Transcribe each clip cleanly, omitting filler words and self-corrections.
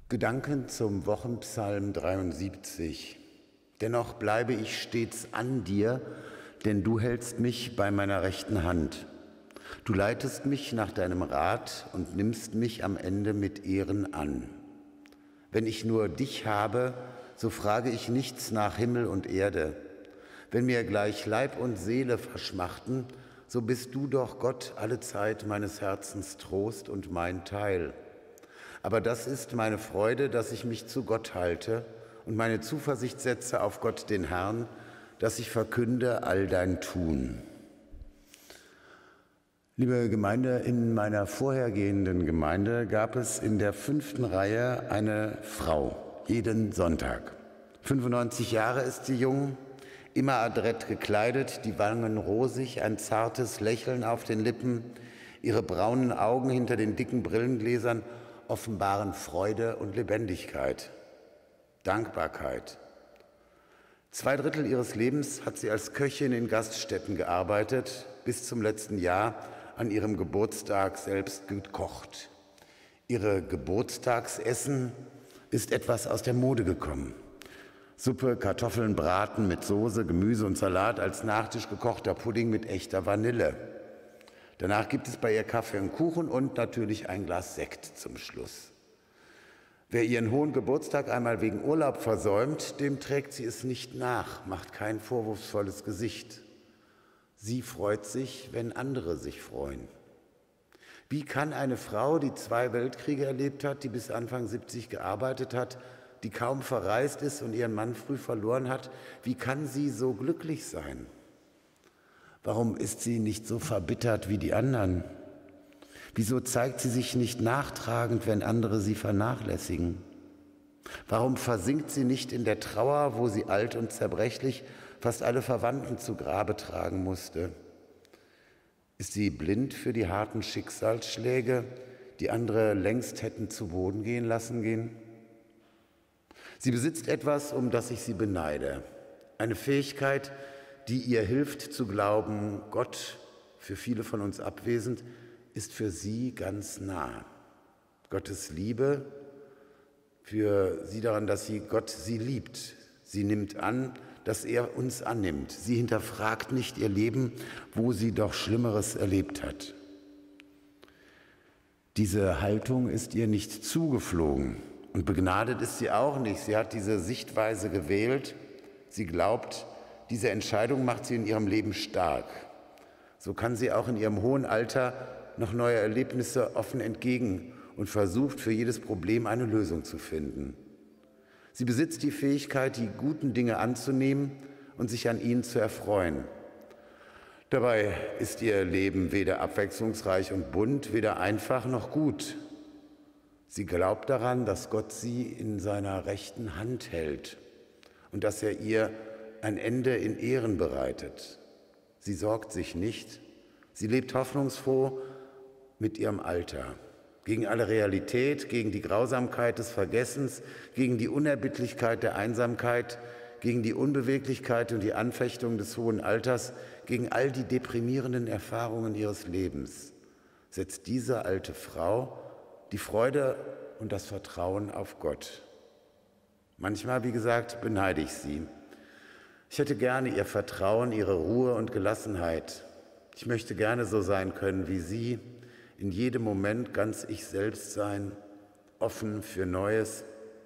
Gedanken zum Wochenpsalm 73. Dennoch bleibe ich stets an dir, denn du hältst mich bei meiner rechten Hand. Du leitest mich nach deinem Rat und nimmst mich am Ende mit Ehren an. Wenn ich nur dich habe, so frage ich nichts nach Himmel und Erde. Wenn mir gleich Leib und Seele verschmachten, so bist du doch Gott allezeit meines Herzens Trost und mein Teil. Aber das ist meine Freude, dass ich mich zu Gott halte und meine Zuversicht setze auf Gott den Herrn, dass ich verkünde all dein Tun. Liebe Gemeinde, in meiner vorhergehenden Gemeinde gab es in der 5. Reihe eine Frau, jeden Sonntag. 95 Jahre ist sie jung, immer adrett gekleidet, die Wangen rosig, ein zartes Lächeln auf den Lippen, ihre braunen Augen hinter den dicken Brillengläsern offenbaren Freude und Lebendigkeit, Dankbarkeit. 2/3 ihres Lebens hat sie als Köchin in Gaststätten gearbeitet, bis zum letzten Jahr an ihrem Geburtstag selbst gekocht. Ihre Geburtstagsessen ist etwas aus der Mode gekommen. Suppe, Kartoffeln, Braten mit Soße, Gemüse und Salat, als Nachtisch gekochter Pudding mit echter Vanille. Danach gibt es bei ihr Kaffee und Kuchen und natürlich ein Glas Sekt zum Schluss. Wer ihren hohen Geburtstag einmal wegen Urlaub versäumt, dem trägt sie es nicht nach, macht kein vorwurfsvolles Gesicht. Sie freut sich, wenn andere sich freuen. Wie kann eine Frau, die 2 Weltkriege erlebt hat, die bis Anfang 70 gearbeitet hat, die kaum verreist ist und ihren Mann früh verloren hat, wie kann sie so glücklich sein? Warum ist sie nicht so verbittert wie die anderen? Wieso zeigt sie sich nicht nachtragend, wenn andere sie vernachlässigen? Warum versinkt sie nicht in der Trauer, wo sie alt und zerbrechlich fast alle Verwandten zu Grabe tragen musste? Ist sie blind für die harten Schicksalsschläge, die andere längst hätten zu Boden gehen lassen? Sie besitzt etwas, um das ich sie beneide. Eine Fähigkeit, die ihr hilft zu glauben, Gott, für viele von uns abwesend, ist für sie ganz nah. Gottes Liebe für sie daran, dass Gott sie liebt. Sie nimmt an, dass er uns annimmt. Sie hinterfragt nicht ihr Leben, wo sie doch Schlimmeres erlebt hat. Diese Haltung ist ihr nicht zugeflogen und begnadet ist sie auch nicht. Sie hat diese Sichtweise gewählt. Sie glaubt, diese Entscheidung macht sie in ihrem Leben stark. So kann sie auch in ihrem hohen Alter noch neue Erlebnisse offen entgegen und versucht, für jedes Problem eine Lösung zu finden. Sie besitzt die Fähigkeit, die guten Dinge anzunehmen und sich an ihnen zu erfreuen. Dabei ist ihr Leben weder abwechslungsreich und bunt, weder einfach noch gut. Sie glaubt daran, dass Gott sie in seiner rechten Hand hält und dass er ihr ein Ende in Ehren bereitet. Sie sorgt sich nicht. Sie lebt hoffnungsfroh mit ihrem Alter. Gegen alle Realität, gegen die Grausamkeit des Vergessens, gegen die Unerbittlichkeit der Einsamkeit, gegen die Unbeweglichkeit und die Anfechtung des hohen Alters, gegen all die deprimierenden Erfahrungen ihres Lebens, setzt diese alte Frau die Freude und das Vertrauen auf Gott. Manchmal, wie gesagt, beneide ich sie. Ich hätte gerne ihr Vertrauen, ihre Ruhe und Gelassenheit. Ich möchte gerne so sein können wie sie, in jedem Moment ganz ich selbst sein, offen für Neues,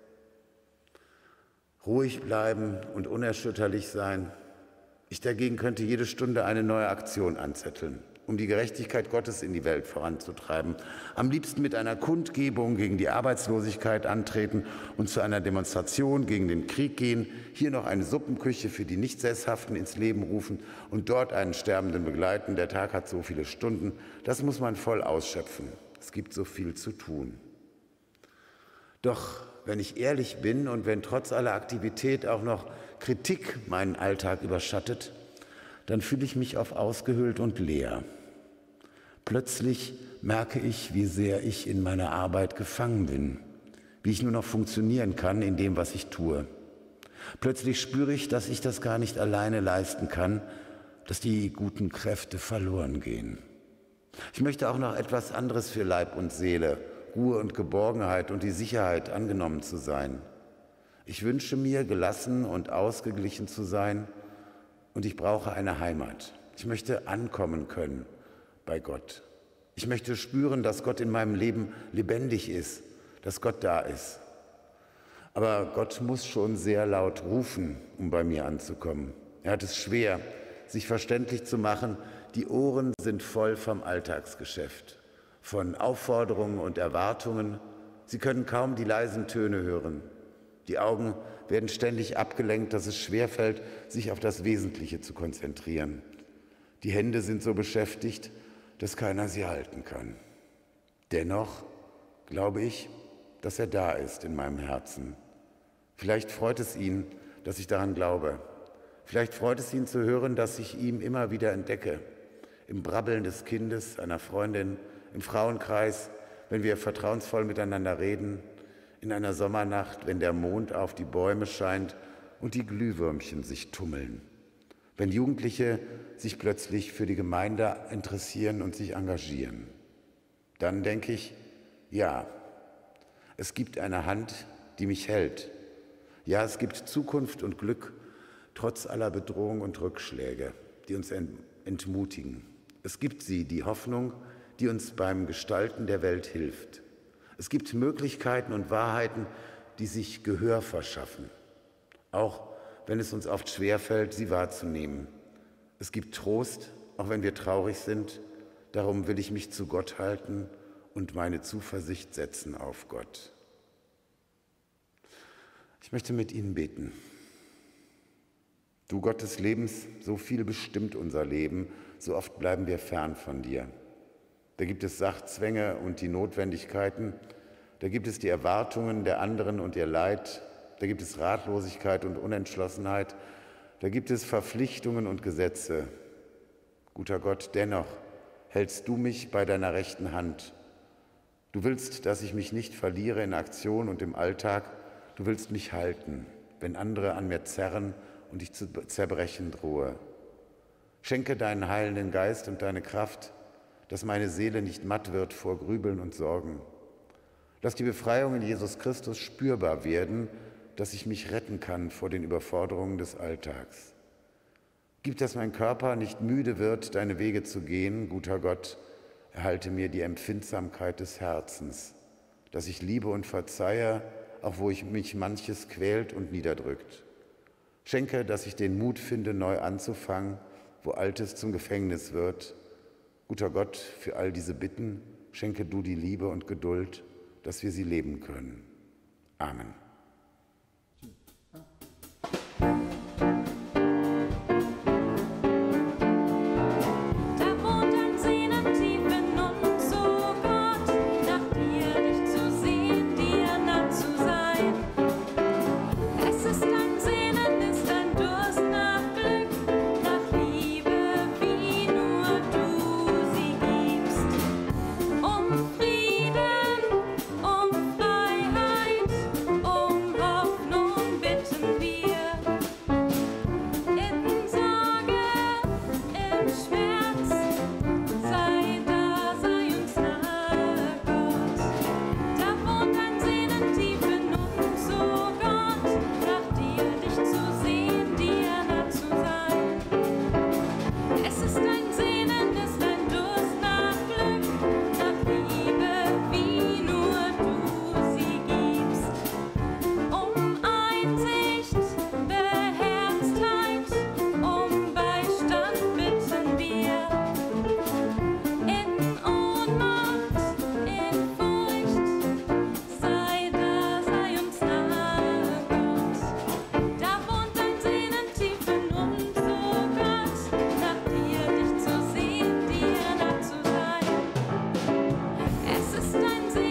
ruhig bleiben und unerschütterlich sein. Ich dagegen könnte jede Stunde eine neue Aktion anzetteln, um die Gerechtigkeit Gottes in die Welt voranzutreiben. Am liebsten mit einer Kundgebung gegen die Arbeitslosigkeit antreten und zu einer Demonstration gegen den Krieg gehen, hier noch eine Suppenküche für die Nichtsesshaften ins Leben rufen und dort einen Sterbenden begleiten. Der Tag hat so viele Stunden, das muss man voll ausschöpfen. Es gibt so viel zu tun. Doch wenn ich ehrlich bin und wenn trotz aller Aktivität auch noch Kritik meinen Alltag überschattet, dann fühle ich mich oft ausgehöhlt und leer. Plötzlich merke ich, wie sehr ich in meiner Arbeit gefangen bin, wie ich nur noch funktionieren kann in dem, was ich tue. Plötzlich spüre ich, dass ich das gar nicht alleine leisten kann, dass die guten Kräfte verloren gehen. Ich möchte auch noch etwas anderes für Leib und Seele, Ruhe und Geborgenheit und die Sicherheit, angenommen zu sein. Ich wünsche mir, gelassen und ausgeglichen zu sein, und ich brauche eine Heimat. Ich möchte ankommen können bei Gott. Ich möchte spüren, dass Gott in meinem Leben lebendig ist, dass Gott da ist. Aber Gott muss schon sehr laut rufen, um bei mir anzukommen. Er hat es schwer, sich verständlich zu machen. Die Ohren sind voll vom Alltagsgeschäft, von Aufforderungen und Erwartungen. Sie können kaum die leisen Töne hören. Die Augen werden ständig abgelenkt, dass es schwerfällt, sich auf das Wesentliche zu konzentrieren. Die Hände sind so beschäftigt, dass keiner sie halten kann. Dennoch glaube ich, dass er da ist in meinem Herzen. Vielleicht freut es ihn, dass ich daran glaube. Vielleicht freut es ihn zu hören, dass ich ihm immer wieder entdecke. Im Brabbeln des Kindes, einer Freundin, im Frauenkreis, wenn wir vertrauensvoll miteinander reden, in einer Sommernacht, wenn der Mond auf die Bäume scheint und die Glühwürmchen sich tummeln. Wenn Jugendliche sich plötzlich für die Gemeinde interessieren und sich engagieren. Dann denke ich, ja, es gibt eine Hand, die mich hält. Ja, es gibt Zukunft und Glück, trotz aller Bedrohung und Rückschläge, die uns entmutigen. Es gibt sie, die Hoffnung, die uns beim Gestalten der Welt hilft. Es gibt Möglichkeiten und Wahrheiten, die sich Gehör verschaffen, auch wenn es uns oft schwerfällt, sie wahrzunehmen. Es gibt Trost, auch wenn wir traurig sind. Darum will ich mich zu Gott halten und meine Zuversicht setzen auf Gott. Ich möchte mit Ihnen beten. Du Gott des Lebens, so viel bestimmt unser Leben, so oft bleiben wir fern von dir. Da gibt es Sachzwänge und die Notwendigkeiten, da gibt es die Erwartungen der anderen und ihr Leid, da gibt es Ratlosigkeit und Unentschlossenheit, da gibt es Verpflichtungen und Gesetze. Guter Gott, dennoch hältst du mich bei deiner rechten Hand. Du willst, dass ich mich nicht verliere in Aktion und im Alltag, du willst mich halten, wenn andere an mir zerren und ich zu zerbrechen drohe. Schenke deinen heilenden Geist und deine Kraft, dass meine Seele nicht matt wird vor Grübeln und Sorgen. Lass die Befreiung in Jesus Christus spürbar werden, dass ich mich retten kann vor den Überforderungen des Alltags. Gib, dass mein Körper nicht müde wird, deine Wege zu gehen, guter Gott, erhalte mir die Empfindsamkeit des Herzens, dass ich liebe und verzeihe, auch wo mich manches quält und niederdrückt. Schenke, dass ich den Mut finde, neu anzufangen, wo Altes zum Gefängnis wird. Guter Gott, für all diese Bitten schenke du die Liebe und Geduld, dass wir sie leben können. Amen. Es ist ein